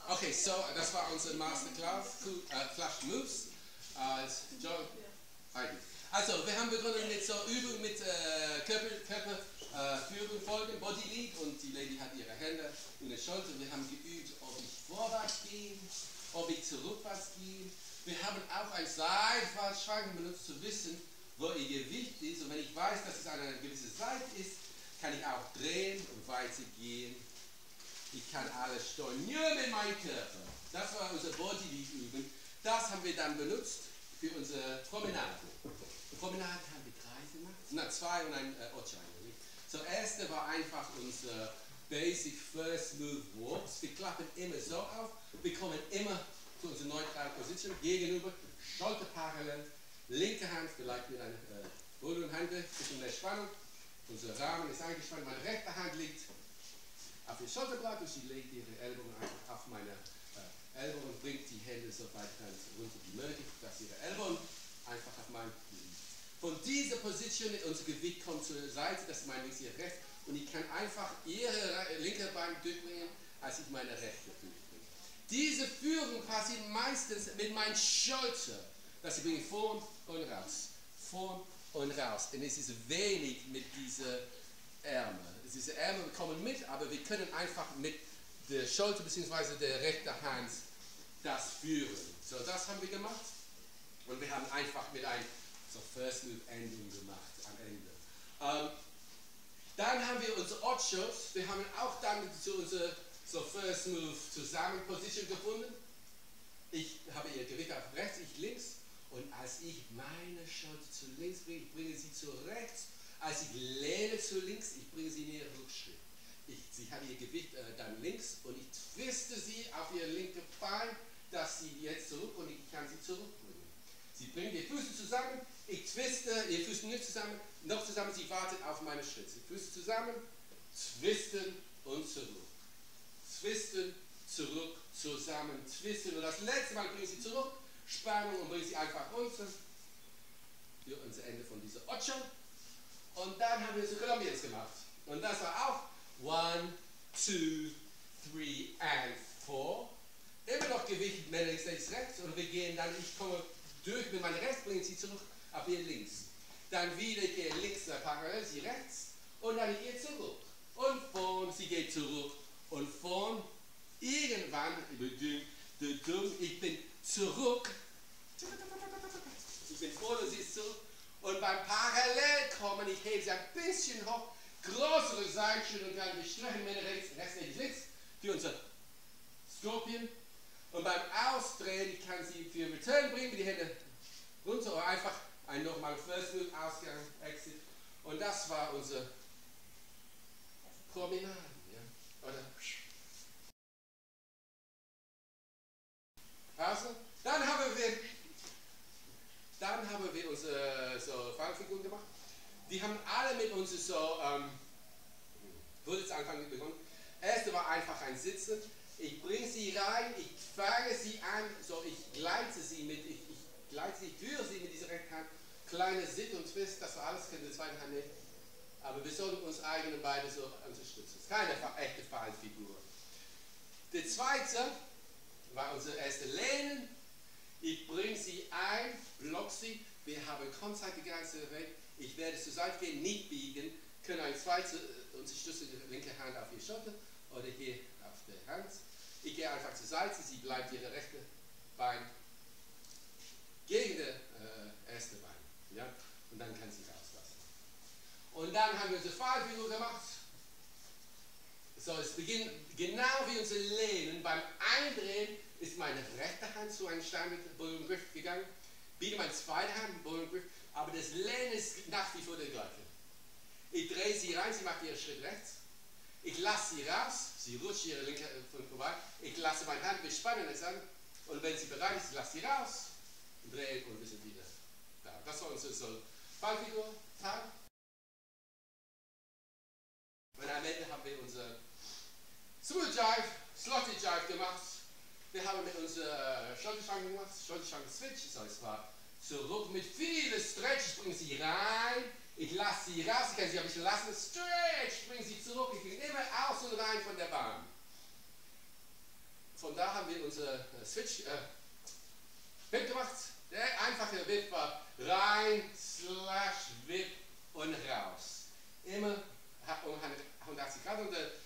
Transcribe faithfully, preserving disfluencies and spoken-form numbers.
Okay, so das war unsere Masterclass, äh, Flash Moves. Als Joe. Also, wir haben begonnen mit so Übung mit äh, Körper, Körper äh, Führung folgen, Body Lead, und die Lady hat ihre Hände in der Schulter. Wir haben geübt, ob ich vorwärts gehe, ob ich zurückwärts gehe. Wir haben auch ein Seitwärtsschwanken benutzt, zu wissen, wo ihr Gewicht ist. Und wenn ich weiß, dass es eine gewisse Seite ist, kann ich auch drehen und weitergehen. Ich kann alles steuern, nur mit meinem Körper. Das war unser Body Lead Übung. Das haben wir dann benutzt für unsere Promenade. Die Promenade haben wir drei gemacht, na zwei und ein äh, Ocho. So, erste war einfach unser Basic First Move Walks. Wir klappen immer so auf, wir kommen immer zu unserer neutralen Position, gegenüber, Schulter parallel, linke Hand vielleicht mit einer äh, Boden- und Handgriff, bisschen mehr Spannung. Unser Rahmen ist eingespannt, meine rechte Hand liegt auf ihr Schulterblatt und sie legt ihre Ellbogen einfach auf meine äh, Ellbogen und bringt die Hände so weit runter wie möglich, dass ihre Ellbogen einfach auf meinem liegen. Von dieser Position, unser Gewicht kommt zur Seite, das ist mein links, ihr rechts, und ich kann einfach ihre linke Bein durchbringen, als ich meine rechte durchbringe. Diese Führung passiert meistens mit meinen Schultern, dass ich bringe vorn und raus, vorn und raus. Und es ist wenig mit diesen Ärmeln. Diese Ärmel kommen mit, aber wir können einfach mit der Schulter bzw. der rechten Hand das führen. So, das haben wir gemacht. Und wir haben einfach mit einem so First Move Ending gemacht am Ende. Ähm, dann haben wir unsere Ochos. Wir haben auch dann zu unserer so First Move zusammen Position gefunden. Ich habe ihr Gewicht auf rechts, ich links. Und als ich meine Schulter zu links bringe, ich bringe sie zu rechts. Als ich lehne zu links, ich bringe sie in ihren Rückschritt. Ich, sie hat ihr Gewicht äh, dann links und ich twiste sie auf ihr linkes Bein, dass sie jetzt zurück, und ich kann sie zurückbringen. Sie bringt die Füße zusammen, ich twiste, ihr Füße nicht zusammen, noch zusammen, sie wartet auf meine Schritte. Die Füße zusammen, twisten und zurück. Twisten, zurück, zusammen, twisten. Und das letzte Mal bringen sie zurück, Spannung, und bringen sie einfach runter. Für unser Ende von dieser Ocho. Und dann haben wir so Colombians gemacht. Und das war auch one, two, three and four. Immer noch Gewicht, Männer links, rechts, rechts. Und wir gehen dann, ich komme durch mit meiner rechts, bringen sie zurück auf ihr links. Dann wieder, ich gehe links parallel, sie rechts. Und dann ich gehe zurück. Und vorn, sie geht zurück. Und vorn, irgendwann, ich bin zurück. Ich bin vorne und sie ist zurück. Und beim Parallelkommen, ich hebe sie ein bisschen hoch, größere Seilchen, und dann wir strecken Männer rechts, rechts, links, links für unser Scorpion. Und beim Ausdrehen, ich kann sie für Return bringen, mit die Hände runter, oder einfach ein nochmal First Move, Ausgang, Exit. Und das war unser Promenade. Ja? Oder? Also, dann haben wir Dann haben wir unsere so Fallfiguren gemacht. Die haben alle mit uns so, ähm, wurde jetzt anfangen begonnen. Erste war einfach ein Sitzen. Ich bringe sie rein, ich fange sie an, so ich gleite sie mit, ich, ich gleite sie, ich führe sie mit dieser rechten Hand. Kleine Sit und Twist, das war alles, können wir zweite Hand nehmen. Aber wir sollten uns eigene Beine so unterstützen. Das ist keine echte Fallfigur. Der zweite war unsere erste Lehnen. Ich bringe sie ein, block sie, wir haben Kontakt die ganze Zeit, ich werde zur Seite gehen, nicht biegen, können eine zweite unterstützen, die linke Hand auf ihr Schulter oder hier auf der Hand. Ich gehe einfach zur Seite, sie bleibt ihre rechte Bein gegen das äh, erste Bein. Ja? Und dann kann sie rauslassen. Und dann haben wir unsere Fallfigur gemacht. So, es beginnt genau wie unser Lehnen. Beim Eindrehen ist meine rechte Hand zu einem Standard Bullen Griff gegangen, biete meine zweite Hand Bullen Griff, aber das Lehnen ist nach wie vor der gleiche. Ich drehe sie rein, sie macht ihren Schritt rechts, ich lasse sie raus, sie rutscht ihre linke Fuß vorbei, ich lasse meine Hand, wir spannen es an, und wenn sie bereit ist, ich lasse sie raus, drehen und wir sind wieder da. Das war unsere so Fallfigur, Tag. Und am Ende haben wir unser Smooth Jive, Slotty Jive gemacht. Wir haben mit unserer Schulterschranke gemacht, Schulterschranke Switch, so es war zurück mit vielen Stretch, ich bringe sie rein, ich lasse sie raus, ich kann sie ein bisschen lassen, Stretch, ich bringe sie zurück, ich gehe immer aus und rein von der Bahn. von da haben wir unsere äh, Switch äh, Whip gemacht. Der einfache Whip war rein, slash, Whip und raus. Immer um hundertachtzig Grad und der